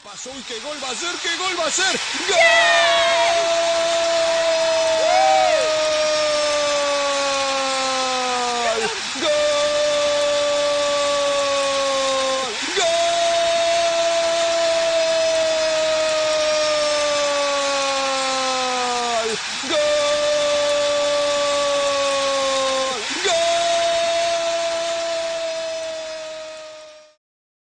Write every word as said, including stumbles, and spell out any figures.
pasó y qué gol va a ser, qué gol va a ser. ¡Gol!